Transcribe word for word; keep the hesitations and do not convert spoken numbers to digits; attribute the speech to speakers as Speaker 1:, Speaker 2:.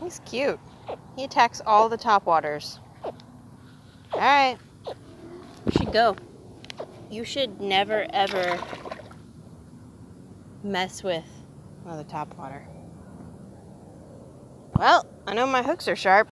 Speaker 1: He's cute. He attacks all the topwaters. Alright. You should go. You should never, ever mess with another topwater. Well, I know my hooks are sharp.